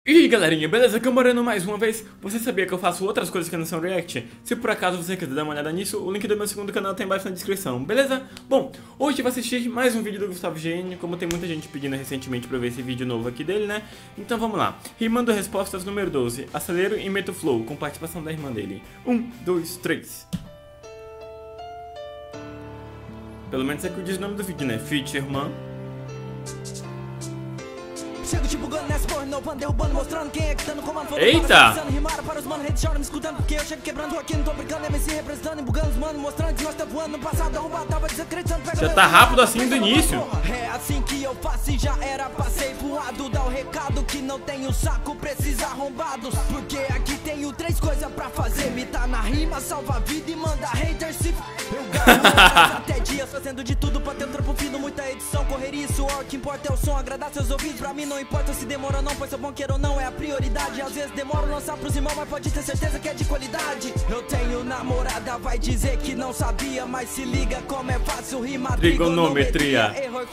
E aí galerinha, beleza? Camorando mais uma vez. Você sabia que eu faço outras coisas que não são react? Se por acaso você quiser dar uma olhada nisso, o link do meu segundo canal tá embaixo na descrição, beleza? Bom, hoje eu vou assistir mais um vídeo do Gustavo GN, como tem muita gente pedindo recentemente pra ver esse vídeo novo aqui dele, né? Então vamos lá. Rimando respostas número 12, acelero e meto flow, com participação da irmã dele. 1, 2, 3. Pelo menos é que eu diz o nome do vídeo, né? Feat, irmã. Chego te bugando nessa porra, não pan derrubando, mostrando quem é que tá no comando. Eita! Rimaram para os manos, rede chora me escutando, porque eu chego quebrando aqui, não tô brincando, MC representando e bugando os manos, mostrando que nós tá voando. No passado arrombado, tava desacreditando, pega. Já tá rápido assim do início. É assim que eu faço e já era, passei voado. Dá o recado que não tenho saco, precisa arrombados. Porque aqui tenho três coisas pra fazer: mitar na rima, salva a vida e manda haters se eu garanto até dias, fazendo de tudo pra ter um trampo fino, muita edição, correria e suor. O que importa é o som, agradar seus ouvidos. Pra mim não importa se demora ou não, pois seu bom queira ou não é a prioridade. Às vezes demora lançar pros irmãos, mas pode ter certeza que é de qualidade. Eu tenho namorada, vai dizer que não sabia, mas se liga como é fácil rimar. Trigonometria. Error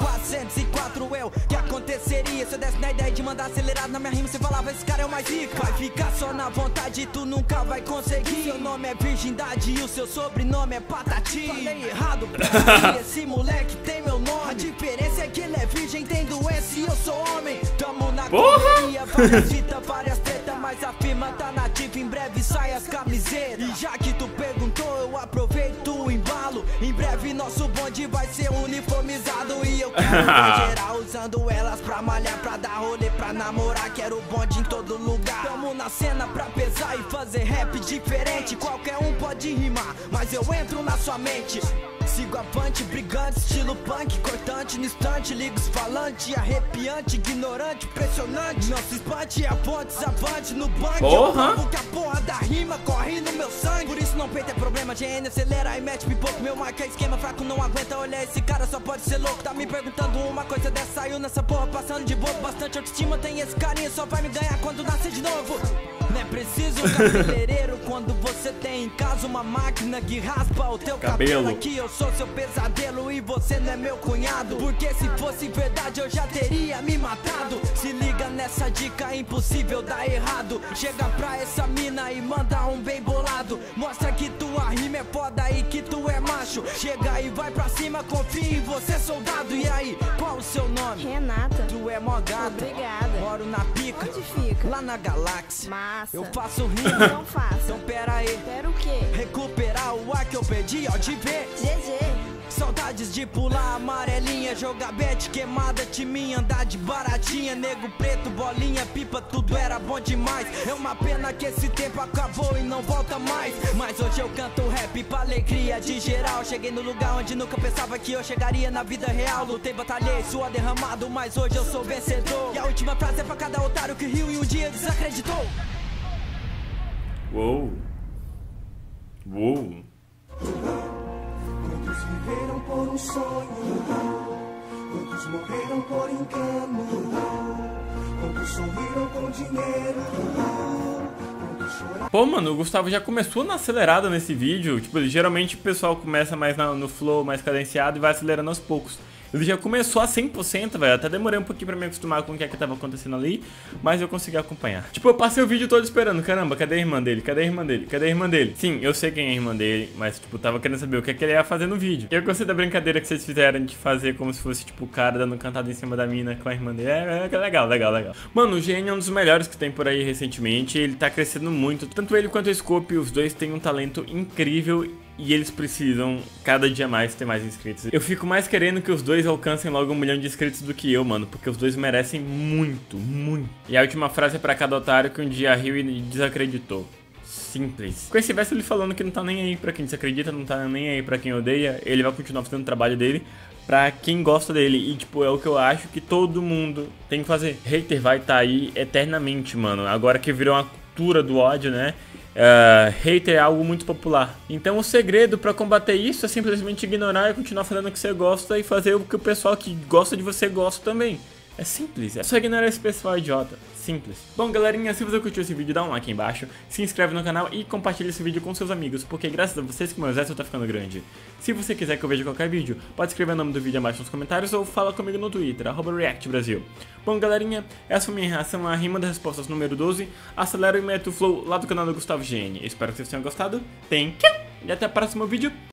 404, eu que aconteceria se eu desse na ideia de mandar acelerado na minha rima? Você falava, esse cara é o mais rico. Vai ficar só na vontade, tu nunca vai conseguir. Seu nome é virgindade e o seu sobrenome é Patati. Falei errado pra mim, esse moleque tem meu nome. A diferença é que ele é virgem, tem doença e eu sou homem. Tamo na correria, várias fitas, várias tretas, mas a firma tá nativa, em breve sai as camisetas. E já que tu perguntou, eu aproveito o embalo. Em breve nosso bonde vai ser uniformizado. E eu quero ver geral usando elas pra malhar, pra dar rolê, pra namorar. Quero bonde em todo lugar. Tamo na cena pra pesar e fazer rap diferente. Qualquer um pode rimar, mas eu entro na sua mente. Sigo avante, brigante, estilo punk, cortante no instante, ligo os falantes, arrepiante, ignorante, impressionante. Não se espante, apontes, avante no banco. Eu provo que a porra da rima corre no meu sangue. Por isso não peita é problema, GN acelera e mete pipoco. Meu marca é esquema, fraco não aguenta olhar, esse cara só pode ser louco. Tá me perguntando uma coisa dessa, saiu nessa porra passando de bobo. Bastante autoestima, tem esse carinha, só vai me ganhar quando nascer de novo. Não é preciso um cabeleireiro quando você tem em casa uma máquina que raspa o teu cabelo. Aqui eu sou seu pesadelo e você não é meu cunhado, porque se fosse verdade eu já teria me matado. Se liga nessa dica, é impossível dar errado. Chega pra essa mina e manda um bem bolado. Mostra que tua rima é foda e que tu é macho. Chega e vai pra cima, confia em você, soldado. E aí, qual o seu nome? Renata. Tu é mó gata. Obrigada. Moro na pica. Onde fica? Lá na galáxia. Massa. Eu faço rima. Não faço. Então pera aí. Quero o quê? Recuperar o ar que eu perdi ao te ver. GG. Saudades de pular amarelinha, jogar bet queimada, timinha, andar de baratinha. Nego preto, bolinha, pipa, tudo era bom demais. É uma pena que esse tempo acabou e não volta mais. Mas hoje eu canto rap pra alegria de geral. Cheguei no lugar onde nunca pensava que eu chegaria na vida real. Lutei, batalhei, suor derramado, mas hoje eu sou vencedor. E a última frase é pra cada otário que riu e um dia desacreditou. Uou. Uou. Quantos viveram por um sonho? Quantos morreram por engano? Quantos sorriram com dinheiro? Quantos choraram? Pô, mano, o Gustavo já começou na acelerada nesse vídeo. Tipo, geralmente o pessoal começa mais no flow, mais cadenciado e vai acelerando aos poucos. Ele já começou a 100%, velho. Até demorei um pouquinho pra me acostumar com o que é que tava acontecendo ali, mas eu consegui acompanhar. Tipo, eu passei o vídeo todo esperando. Caramba, cadê a irmã dele? Cadê a irmã dele? Cadê a irmã dele? Sim, eu sei quem é a irmã dele, mas, tipo, tava querendo saber o que é que ele ia fazer no vídeo. Eu gostei da brincadeira que vocês fizeram de fazer como se fosse, tipo, o cara dando cantada em cima da mina com a irmã dele. É legal, legal, legal. Mano, o GN é um dos melhores que tem por aí recentemente. Ele tá crescendo muito. Tanto ele quanto o Scope, os dois têm um talento incrível. E eles precisam, cada dia mais, ter mais inscritos. Eu fico mais querendo que os dois alcancem logo 1 milhão de inscritos do que eu, mano. Porque os dois merecem muito, muito. E a última frase é pra cada otário que um dia riu e desacreditou. Simples. Com esse verso ele falando que não tá nem aí pra quem desacredita, não tá nem aí pra quem odeia. Ele vai continuar fazendo o trabalho dele pra quem gosta dele. E, tipo, é o que eu acho que todo mundo tem que fazer. Hater vai tá aí eternamente, mano. Agora que virou uma cultura do ódio, né? Hater é algo muito popular. Então o segredo pra combater isso é simplesmente ignorar e continuar fazendo o que você gosta e fazer o que o pessoal que gosta de você gosta também. É simples, é só ignorar esse pessoal idiota. Simples. Bom, galerinha, se você curtiu esse vídeo, dá um like aí embaixo, se inscreve no canal e compartilha esse vídeo com seus amigos, porque graças a vocês que meu exército tá ficando grande. Se você quiser que eu veja qualquer vídeo, pode escrever o nome do vídeo abaixo nos comentários ou fala comigo no Twitter, @ReactBrasil. Bom, galerinha, essa foi minha reação à rima das respostas número 12. Acelera e mete o flow lá do canal do Gustavo GN. Espero que vocês tenham gostado. Thank you! E até o próximo vídeo.